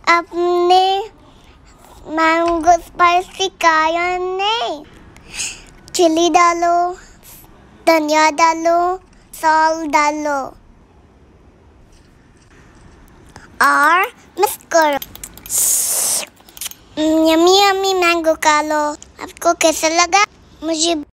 आपने mango spicy खाया नहीं? चिली डालो, धनिया डालो, सॉल्ट डालो और मिक्स करो। यम्मी यम्मी मैंगो खा लो। आपको कैसा लगा मुझे